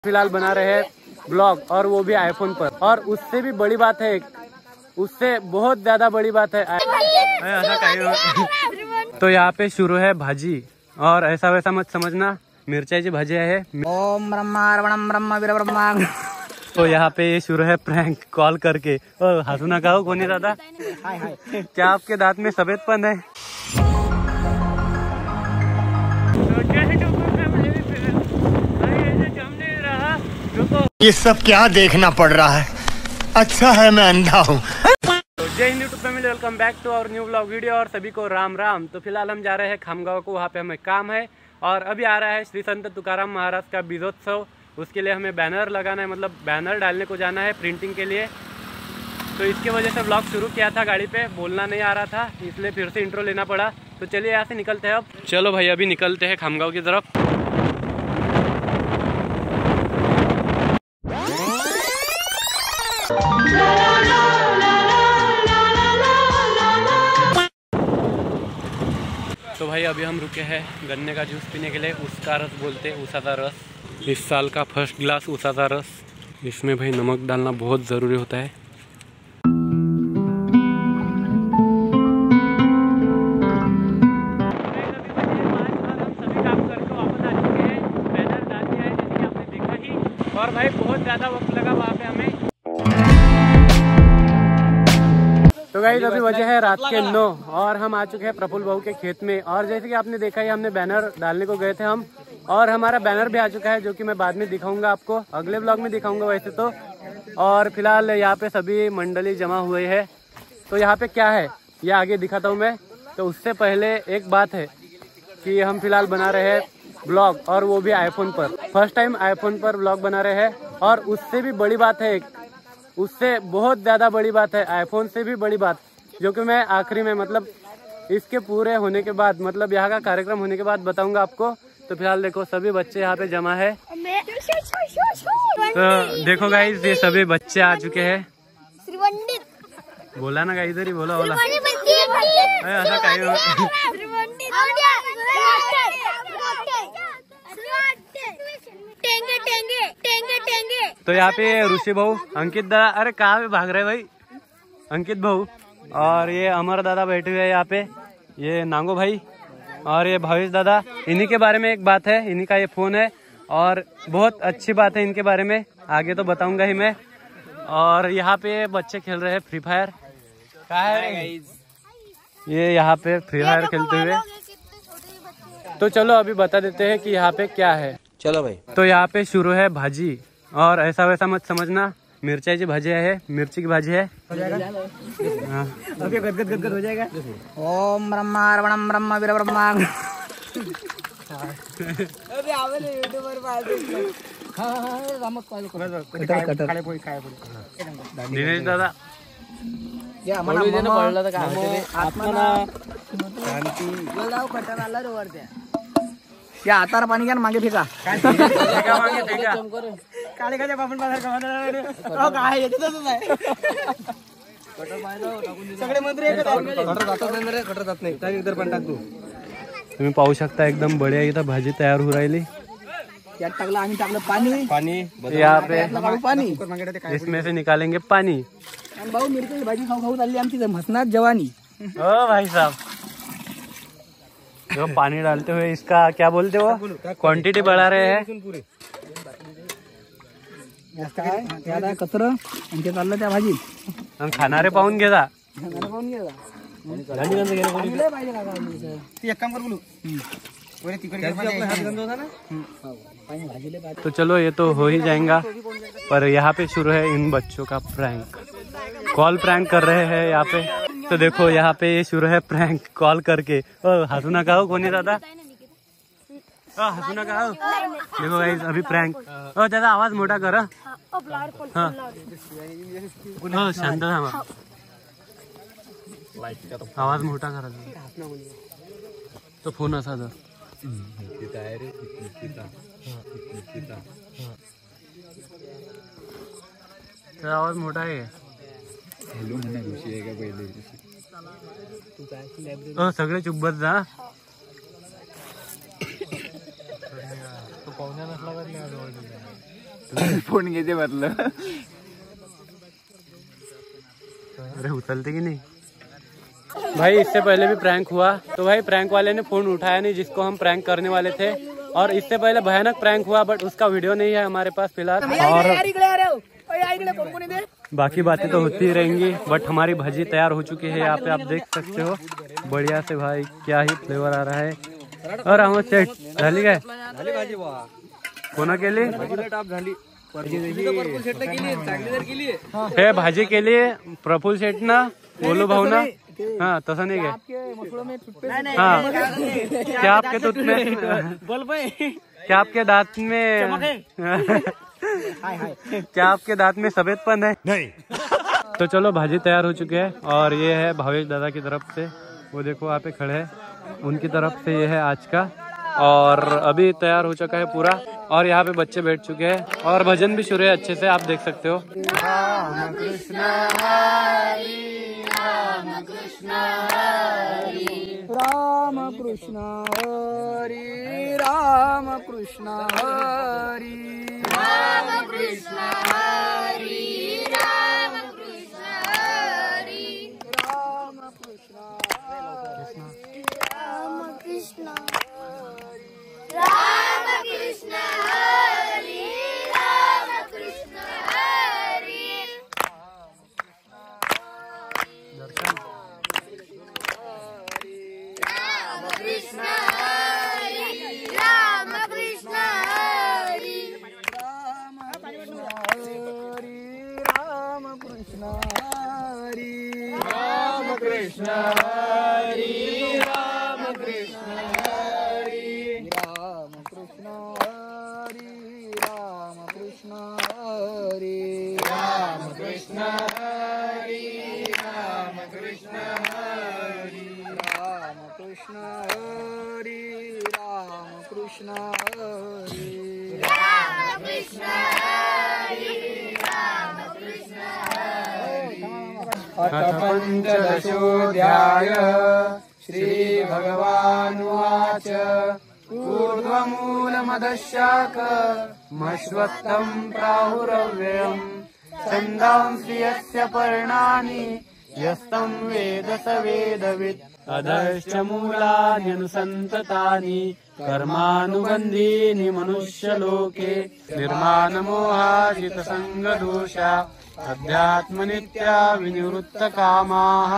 फिलहाल बना रहे हैं ब्लॉग और वो भी आईफोन पर। और उससे भी बड़ी बात है, उससे बहुत ज्यादा बड़ी बात है तो यहाँ पे शुरू है भाजी, और ऐसा वैसा मत समझना, मिर्चाई जी भाजी है। ओम ब्रह्मा रमणम ब्रह्मा वीर ब्रह्मा। तो यहाँ पे ये शुरू है प्रैंक कॉल करके। हंसू ना कहो कोनी दादा, क्या आपके दांत में सफेदपन है? ये सब क्या देखना पड़ रहा है, अच्छा है मैं अंधा हूँ। जय हिंद YouTube family, welcome back to our new blog video और सभी को राम राम। तो फिलहाल हम जा रहे हैं खामगांव को, वहाँ पे हमें काम है और अभी आ रहा है श्री संत तुकाराम महाराज का बीजोत्सव। उसके लिए हमें बैनर लगाना है, मतलब बैनर डालने को जाना है प्रिंटिंग के लिए। तो इसके वजह से ब्लॉग शुरू किया था, गाड़ी पे बोलना नहीं आ रहा था, इसलिए फिर से इंट्रो लेना पड़ा। तो चलिए यहाँ से निकलते हैं अब। चलो भाई अभी निकलते हैं खामगांव की तरफ। तो भाई अभी हम रुके हैं गन्ने का जूस पीने के लिए। उसका रस बोलते हैं, उसाचा रस। इस साल का फर्स्ट ग्लास उसाचा रस। इसमें भाई नमक डालना बहुत ज़रूरी होता है। और भाई बहुत ज़्यादा वक्त लगा वहाँ पे हमें। तो गाइस अभी वजह है रात के 9 और हम आ चुके हैं प्रफुल्ल बाबू के खेत में। और जैसे कि आपने देखा ही, हमने बैनर डालने को गए थे हम, और हमारा बैनर भी आ चुका है, जो कि मैं बाद में दिखाऊंगा आपको, अगले ब्लॉग में दिखाऊंगा वैसे तो। और फिलहाल यहाँ पे सभी मंडली जमा हुए हैं। तो यहाँ पे क्या है ये आगे दिखाता हूँ मैं। तो उससे पहले एक बात है कि हम फिलहाल बना रहे हैं ब्लॉग, और वो भी आईफोन पर। फर्स्ट टाइम आईफोन पर ब्लॉग बना रहे हैं। और उससे भी बड़ी बात है, उससे बहुत ज्यादा बड़ी बात है, आईफोन से भी बड़ी बात, जो कि मैं आखिरी में, मतलब इसके पूरे होने के बाद, मतलब यहाँ का कार्यक्रम होने के बाद बताऊंगा आपको। तो फिलहाल देखो सभी बच्चे यहाँ पे जमा है। तो देखो गाइस ये सभी बच्चे आ चुके हैं। बोला ना गाइस, इधर ही बोला बोला। ऐसा तो यहाँ पे ऋषि भाऊ, अंकित दादा, अरे कहाँ पे भाग रहे भाई, अंकित भाऊ, और ये अमर दादा बैठे हुए हैं यहाँ पे, ये नांगो भाई, और ये भावेश दादा। इन्हीं के बारे में एक बात है, इन्हीं का ये फोन है और बहुत अच्छी बात है इनके बारे में, आगे तो बताऊंगा ही मैं। और यहाँ पे बच्चे खेल रहे हैं फ्री फायर। कहाँ है ये यहाँ पे फ्री फायर खेलते हुए। तो चलो अभी बता देते हैं कि यहाँ पे क्या है। चलो भाई। तो यहाँ पे शुरू है भाजी, और ऐसा वैसा मत समझना, मिर्चाई जी भाजी है, मिर्ची की भाजी है। अभी गदगद हो जाएगा। ओम ब्रह्मा रमणम ब्रह्मा वीर ब्रह्मा। दिनेश दादा या हाताला पाणी घ्या, मागे फेका। तुम्ही पाहू शकता एकदम बढिया इथं भाजी तयार होऊ राहिली। यात टाकलं आम्ही, टाकलं पाणी यहाँ पे पाणी, इसमें से निकालेंगे पानी। भाऊ मिरची भाजी खाऊ खाऊ चालली आमची मसनात जवानी। ओ भाई साहब, जो पानी डालते हुए इसका क्या बोलते हो, क्वांटिटी बढ़ा रहे हैं। कचर चाललं त्या भाजी खाणारे पाहून घेता। तो चलो ये तो हो ही जाएगा, पर यहाँ पे शुरू है इन बच्चों का प्रैंक। कॉल प्रैंक कर रहे हैं यहाँ पे। तो देखो यहाँ पे ये शुरू है प्रैंक कॉल करके। हंसू ना कहो कोनी दादा, हंसू ना कहो। देखो गाइस अभी प्रैंक। दादा आवाज मोठा कर। हाँ शांत थांबा, आवाज मोठा करा। तो फोन असा धर। आवाज मोठा आहे। सगळे चुप बस जा। तो पाहुण्या नसला फोन घेते मतलब। अरे उछलते कि नहीं भाई। इससे पहले भी प्रैंक हुआ तो भाई प्रैंक वाले ने फोन उठाया नहीं जिसको हम प्रैंक करने वाले थे। और इससे पहले भयानक प्रैंक हुआ बट उसका वीडियो नहीं है हमारे पास फिलहाल। और बाकी बातें तो होती ही रहेंगी बट हमारी भाजी तैयार हो चुकी है। यहाँ पे आप देख सकते हो बढ़िया से भाई क्या ही फ्लेवर आ रहा है। और हम सेट झाली काय कोणा केली हे भाजी केली प्रफुल्ल शेट ना बोलो भाऊ ना। हाँ तसा नहीं गया। हाँ क्या आपके दूध में क्या आपके दांत में क्या आपके दांत में सफेदपन है? नहीं। तो चलो भाजी तैयार हो चुके हैं और ये है भावेश दादा की तरफ से। वो देखो वहाँ पे खड़े हैं उनकी तरफ से ये है आज का। और अभी तैयार हो चुका है पूरा और यहाँ पे बच्चे बैठ चुके हैं और भजन भी शुरू है अच्छे से आप देख सकते हो। राम कृष्ण हरि राम कृष्ण हरि राम कृष्ण हरि राम कृष्ण हरि राम कृष्ण हरि राम कृष्ण हरि राम कृष्ण राम कृष्ण राम कृष्ण हरि राम कृष्ण हरि राम कृष्ण हरि राम कृष्ण हरि राम कृष्ण हरि राम कृष्ण हरि राम कृष्ण हरि राम कृष्ण हरि राम कृष्ण हरि राम कृष्ण हरि राम कृष्ण हरि राम कृष्ण हरि राम कृष्ण हरि राम कृष्ण हरि राम कृष्ण अथ पंचदशोऽध्याय श्रीभगवानुवाच ऊर्ध्वमूलमदशाकमश्वत्थं प्राहुरव्ययम् छन्दांसि यस्य पर्णानि यस्तं वेद स वेदवित् अधश्च मूलान्यनुसन्ततानि कर्मानुबन्धीनि मनुष्यलोके निर्माणमोहाजितसङ्गदोषा अध्यात्मनित्या विनिवृत्तकामाः।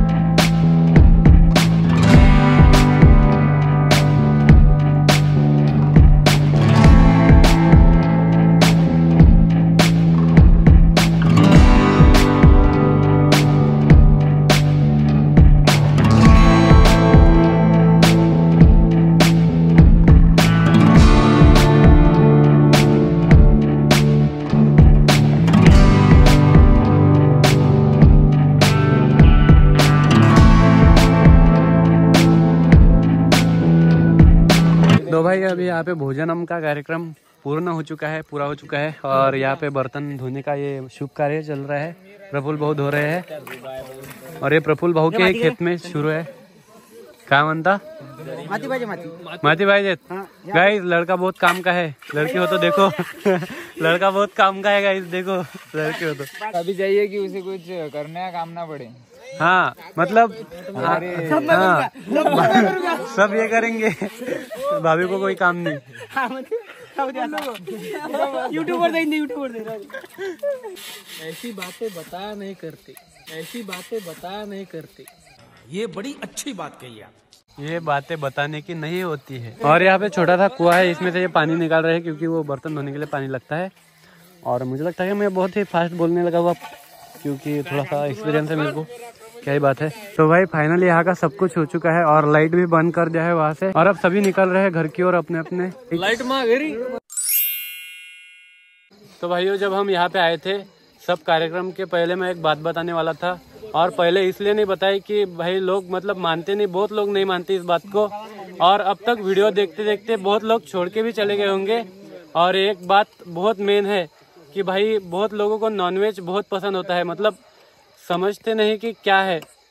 तो भाई अभी यहाँ पे भोजनम का कार्यक्रम पूर्ण हो चुका है, पूरा हो चुका है और यहाँ पे बर्तन धोने का ये शुभ कार्य चल रहा है। प्रफुल्ल भाऊ धो रहे हैं और ये प्रफुल्ल भाऊ के खेत में शुरू है। क्या म्हणता माती पाहिजे गाइस। लड़का बहुत काम का है, लड़की हो तो देखो लड़का बहुत काम का है गाइस, देखो लड़की हो तो अभी चाहिए कि उसे कुछ करने का काम ना पड़े। हाँ मतलब हाँ सब ये करेंगे, भाभी को कोई काम नहीं। यूट्यूबर ऐसी बातें बताया नहीं करते, ऐसी बातें बताया नहीं करते। ये बड़ी अच्छी बात कही आप। ये बातें बताने की नहीं होती है। और यहाँ पे छोटा सा कुआं है, इसमें से ये पानी निकाल रहे हैं क्योंकि वो बर्तन धोने के लिए पानी लगता है। और मुझे लगता है कि मैं बहुत ही फास्ट बोलने लगा हुआ क्योंकि थोड़ा सा एक्सपीरियंस है मेरे को। क्या ही बात है। तो भाई फाइनली यहाँ का सब कुछ हो चुका है और लाइट भी बंद कर दिया है वहाँ से और अब सभी निकल रहे हैं घर की ओर अपने अपने। लाइट माँ घेरी। तो भाइयों जब हम यहाँ पे आए थे सब कार्यक्रम के पहले मैं एक बात बताने वाला था और पहले इसलिए नहीं बताई कि भाई लोग मतलब मानते नहीं, बहुत लोग नहीं मानते इस बात को और अब तक वीडियो देखते देखते बहुत लोग छोड़ के भी चले गए होंगे। और एक बात बहुत मेन है कि भाई बहुत लोगों को नॉनवेज बहुत पसंद होता है, मतलब समझते नहीं कि क्या है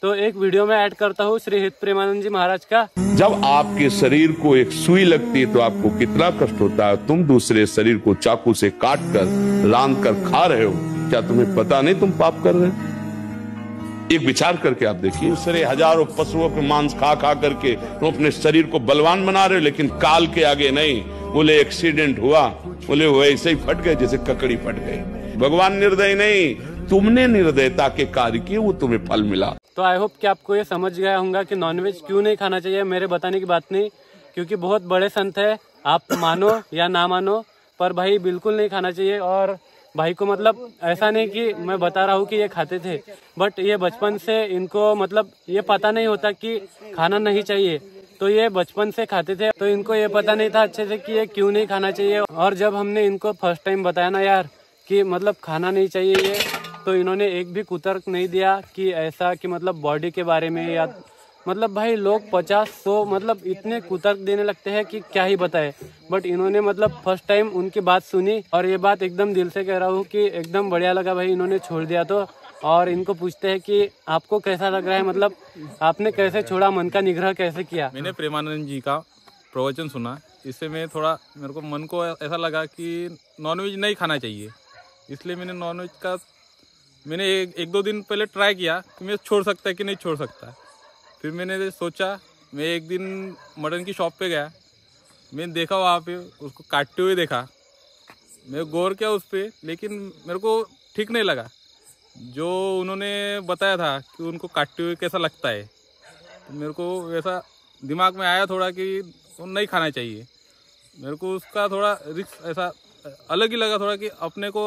तो एक वीडियो में ऐड करता हूँ श्री हित प्रेमानंद जी महाराज का। जब आपके शरीर को एक सुई लगती है तो आपको कितना कष्ट होता है। तुम दूसरे शरीर को चाकू से काट कर रांध कर खा रहे हो, क्या तुम्हें पता नहीं तुम पाप कर रहे हो? एक विचार करके आप देखिए, दूसरे हजारों पशुओं के मांस खा खा करके तुम अपने शरीर को बलवान बना रहे हो, लेकिन काल के आगे नहीं। बोले एक्सीडेंट हुआ, बोले वैसे ही फट गए जैसे ककड़ी फट गई। भगवान निर्दय नहीं, तुमने निर्दयता के कार्य किए, वो तुम्हें फल मिला। तो आई होप कि आपको ये समझ गया होगा कि नॉनवेज क्यों नहीं खाना चाहिए। मेरे बताने की बात नहीं, क्योंकि बहुत बड़े संत है, आप मानो या ना मानो, पर भाई बिल्कुल नहीं खाना चाहिए। और भाई को मतलब ऐसा नहीं कि मैं बता रहा हूँ कि ये खाते थे, बट ये बचपन से इनको मतलब ये पता नहीं होता कि खाना नहीं चाहिए, तो ये बचपन से खाते थे, तो इनको ये पता नहीं था अच्छे से कि ये क्यों नहीं खाना चाहिए। और जब हमने इनको फर्स्ट टाइम बताया ना यार कि मतलब खाना नहीं चाहिए ये, तो इन्होंने एक भी कुतर्क नहीं दिया कि ऐसा कि मतलब बॉडी के बारे में, या मतलब भाई लोग 50-100 मतलब इतने कुतर्क देने लगते हैं कि क्या ही बताए। बट इन्होंने मतलब फर्स्ट टाइम उनकी बात सुनी, और ये बात एकदम दिल से कह रहा हूँ कि एकदम बढ़िया लगा भाई इन्होंने छोड़ दिया तो। और इनको पूछते हैं कि आपको कैसा लग रहा है, मतलब आपने कैसे छोड़ा, मन का निग्रह कैसे किया? मैंने प्रेमानंद जी का प्रवचन सुना, इससे मैं थोड़ा मेरे को मन को ऐसा लगा कि नॉनवेज नहीं खाना चाहिए, इसलिए मैंने नॉनवेज का मैंने एक दो दिन पहले ट्राई किया कि मैं छोड़ सकता है कि नहीं छोड़ सकता। फिर मैंने सोचा, मैं एक दिन मटन की शॉप पे गया, मैंने देखा वहाँ पे उसको काटते हुए देखा, मैं गौर किया उस पर, लेकिन मेरे को ठीक नहीं लगा जो उन्होंने बताया था कि उनको काटते हुए कैसा लगता है। तो मेरे को वैसा दिमाग में आया थोड़ा कि वो नहीं खाना चाहिए। मेरे को उसका थोड़ा रिस्क ऐसा अलग ही लगा थोड़ा, कि अपने को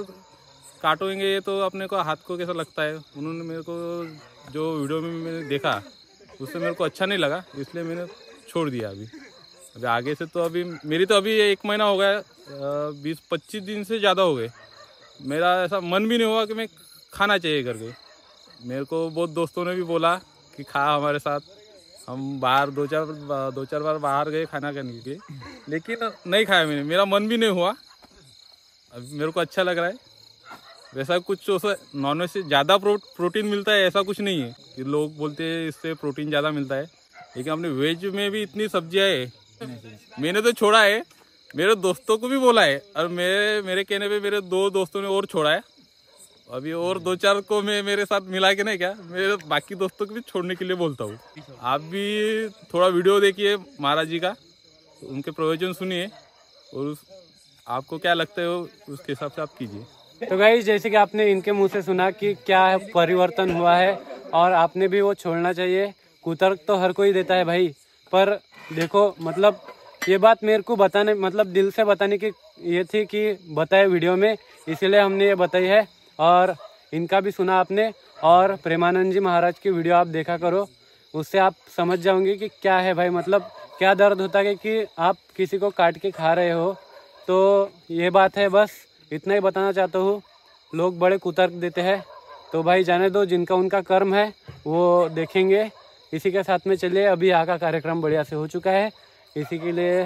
काटोगे तो अपने को हाथ को कैसा लगता है। उन्होंने मेरे को जो वीडियो में मैंने देखा उससे मेरे को अच्छा नहीं लगा, इसलिए मैंने छोड़ दिया। अभी आगे से तो अभी मेरी तो अभी 1 महीना हो गया, 20-25 दिन से ज़्यादा हो गए, मेरा ऐसा मन भी नहीं हुआ कि मैं खाना चाहिए करके। मेरे को बहुत दोस्तों ने भी बोला कि खा हमारे साथ, हम बाहर दो चार बार बाहर गए खाना करने के, लेकिन नहीं खाया मैंने, मेरा मन भी नहीं हुआ। अभी मेरे को अच्छा लग रहा है। वैसा कुछ नॉनवेज से ज़्यादा प्रोटीन मिलता है ऐसा कुछ नहीं है कि लोग बोलते हैं इससे प्रोटीन ज़्यादा मिलता है, लेकिन अपने वेज में भी इतनी सब्जियाँ है। मैंने तो छोड़ा है, मेरे दोस्तों को भी बोला है, और मेरे कहने पे मेरे 2 दोस्तों ने और छोड़ा है। अभी और 2-4 को मैं मेरे साथ मिला के नहीं, क्या मेरे बाकी दोस्तों को भी छोड़ने के लिए बोलता हूँ। आप भी थोड़ा वीडियो देखिए महाराज जी का, उनके प्रवचन सुनिए, और आपको क्या लगता है उसके हिसाब से आप कीजिए। तो गाइस, जैसे कि आपने इनके मुंह से सुना कि क्या परिवर्तन हुआ है, और आपने भी वो छोड़ना चाहिए। कुतर्क तो हर कोई देता है भाई, पर देखो मतलब ये बात मेरे को बताने, मतलब दिल से बताने की ये थी कि बताए वीडियो में, इसीलिए हमने ये बताई है। और इनका भी सुना आपने, और प्रेमानंद जी महाराज की वीडियो आप देखा करो, उससे आप समझ जाओगे कि क्या है भाई, मतलब क्या दर्द होता है कि आप किसी को काट के खा रहे हो। तो ये बात है, बस इतना ही बताना चाहता हूँ। लोग बड़े कुतर्क देते हैं, तो भाई जाने दो, जिनका उनका कर्म है वो देखेंगे। इसी के साथ में चलिए, अभी यहाँ का कार्यक्रम बढ़िया से हो चुका है, इसी के लिए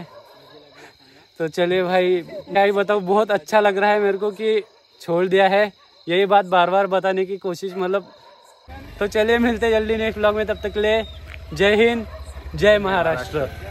तो चलिए भाई, क्या ही बताऊँ, बहुत अच्छा लग रहा है मेरे को कि छोड़ दिया है। यही बात बार बार बताने की कोशिश, मतलब तो चलिए मिलते जल्दी नेक्स्ट व्लॉग में, तब तक ले जय हिंद, जय महाराष्ट्र।